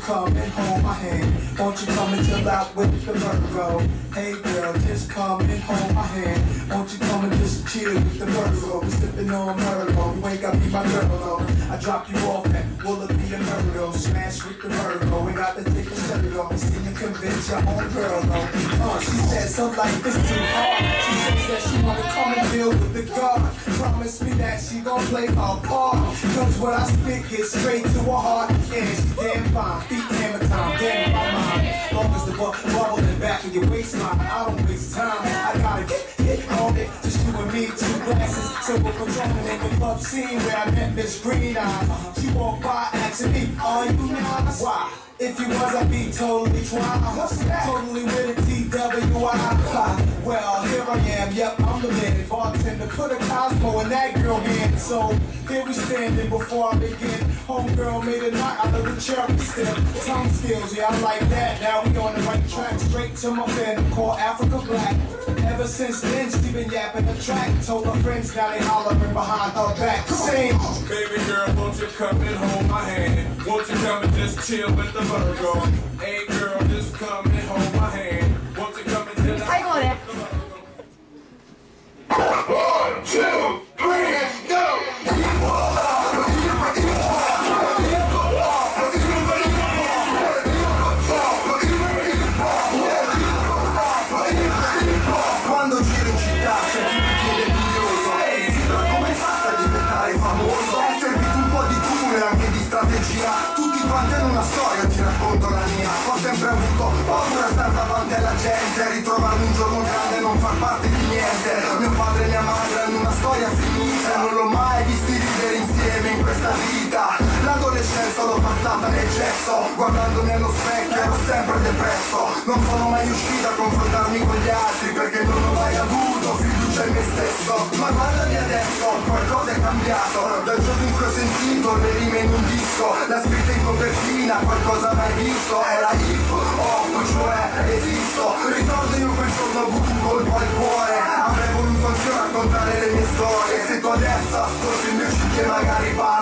and hold my hand. Won't you come and chill out with the Virgo? Hey girl, just come and hold my hand. Won't you come and just chill with the Virgo? We sipping on Virgo, you ain't gotta be my girl though. I drop you off at Willoughby and Virgo. Smash with the Virgo, we got to take a stereo. See you convince your own girl though. She said so life is too hard. She says that she wanna come and deal with the God. Promise me that she gon' play her part. Cause what I spit gets straight to her heart. And she damn fine, feet hammer time, damn my mind. Long as the bubble in back of your waistline, I don't waste time. I gotta get on it, just you and me, 2 glasses. So we're patrolling in the club scene where I met Miss Green Eye. She walked by asking me, are you mine? Why? If you was, I'd be totally trying. What's that? Totally with a T-W-I. Well, here I am, yep, I'm the man. Bartender, put a Cosmo in that girl hand. So, here we standing before I begin. Homegirl made a knot out of the cherry stem. Tongue skills, yeah, I like that. Now we on the right track, straight to my fandom called Africa Black. Ever since then, she been yapping the track. Told her friends, now they hollering behind her back. Sing. Baby girl, won't you come and hold my hand? Won't you come and just chill with the Virgo? Hey girl, just come and hold my hand. Won't you come and chill out with the Virgo? 1, 2, 3, let's go! Quando giro in città c'è chi mi chiede curioso. Ehi Zidra, come hai fatto a diventare famoso? È servito un po' di cure, anche di strategia. Tutti quanti hanno una storia, ti racconto la mia. Ho sempre avuto paura a star davanti alla gente, ritrovarmi un giorno grande e non far parte di niente. Mio padre e mia madre hanno una storia finita, non l'ho mai visti ridere insieme in questa vita. L'adolescenza l'ho passata nel cesso, guardandomi allo specchio ero sempre depresso. Non sono mai riuscito a confrontarmi con gli altri perché non ho mai avuto fiducia in me stesso. Ma guardami adesso, qualcosa è cambiato. Dal giorno in cui ho sentito le rime in un disco, la scritta in copertina, qualcosa mai visto. Era hip hop, cioè esisto. Ricordo io quel giorno ho avuto un colpo al cuore. Avrei voluto anche raccontare le mie storie. Se tu adesso ascolti il mio CD magari parli.